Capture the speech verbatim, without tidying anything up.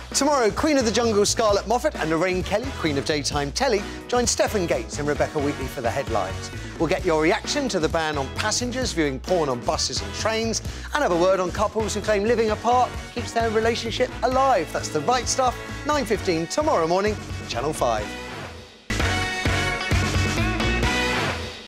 Tomorrow, Queen of the Jungle Scarlett Moffatt and Lorraine Kelly, Queen of Daytime Telly, join Stephen Gates and Rebecca Wheatley for the headlines. We'll get your reaction to the ban on passengers viewing porn on buses and trains, and have a word on couples who claim living apart keeps their relationship alive. That's the Right Stuff, nine fifteen tomorrow morning, Channel five.